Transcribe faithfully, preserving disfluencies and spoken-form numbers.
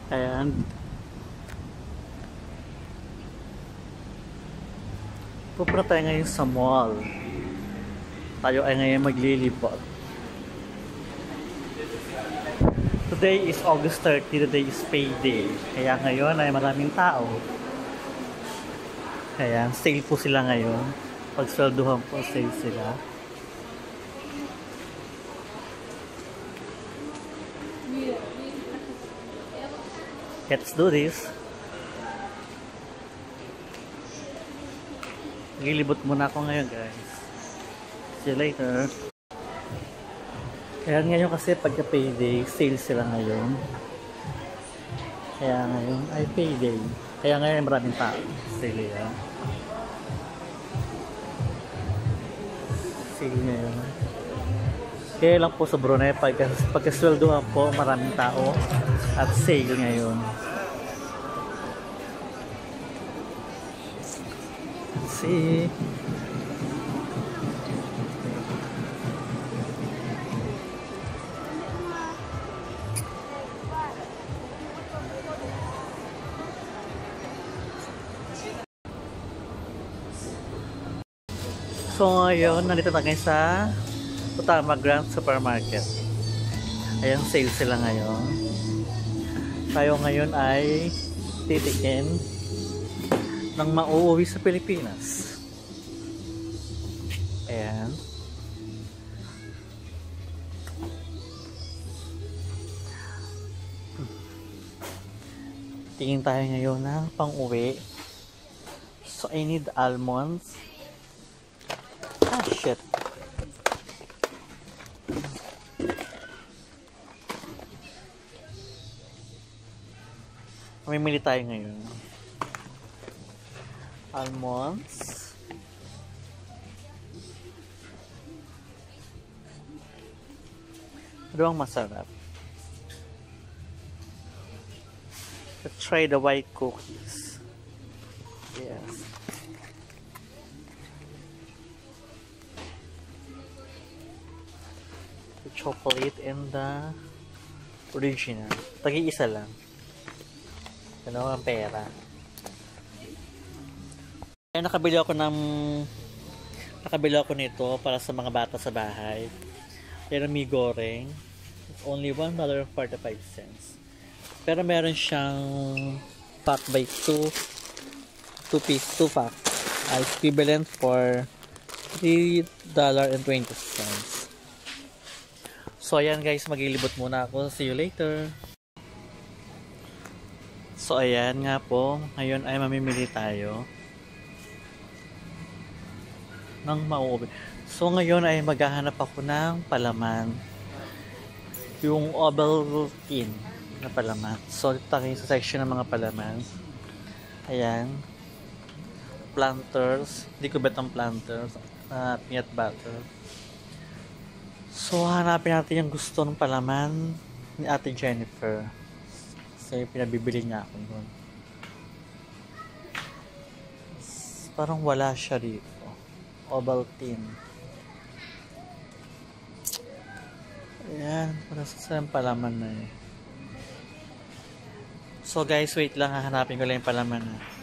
Ayan. Pupunta tayo ngayon sa mall. Tayo ay ngayon maglilibot. Today is August thirtieth. Today is payday. Kaya ngayon ay maraming tao. Ayan, sale po sila ngayon. Pagswelduhan po, sale sila. Let's do this. Gilibot muna ako ngayon, guys. See you later. Kaya ngayon kasi pagka payday, sale sila ngayon. Kaya ngayon ay payday. Kaya ngayon maraming tao. Sale yan. Sale ngayon. Kaya lang po sa Brunei, pagka, pagkasweldohan po, maraming tao at sale ngayon. See? So ngayon, nandito na kayo sa Utama Grand Supermarket. Ayan, sale sila ngayon. Tayo ngayon ay titikin ng mauuwi sa Pilipinas. Ayan. Tingin tayo ngayon ng pang-uwi. So I need almonds. Ah, shit. Mamimili tayo ngayon. Almonds. Ano ang masarap? Let's try the white cookies. Yes. The chocolate and the original. Tagi-isa lang. Ano ang pera? Ay, nakabili ako ng nakabili ako nito para sa mga bata sa bahay. Pero mi goreng. It's only one dollar and forty-five cents. Pero meron siyang pack by two two piece, two pack. Uh, equivalent for three dollars and twenty cents. So ayan guys, maglilibot muna ako. See you later. So ayan nga po, ngayon ay mamimili tayo ng mauuwi. So ngayon ay maghahanap ako ng palaman. Yung Ovaltine na palaman. So dito tayo sa section ng mga palaman. Ayan. Planters. Hindi ko bet ang planters. Uh, peanut butter. So hanapin natin yung gusto ng palaman ni Ate Jennifer. Kasi pinabibili niya ako doon. Parang wala siya dito. Ovaltine. Ayan. Parang saan palaman na eh. So guys, wait lang. Hahanapin ko lang yung palaman na.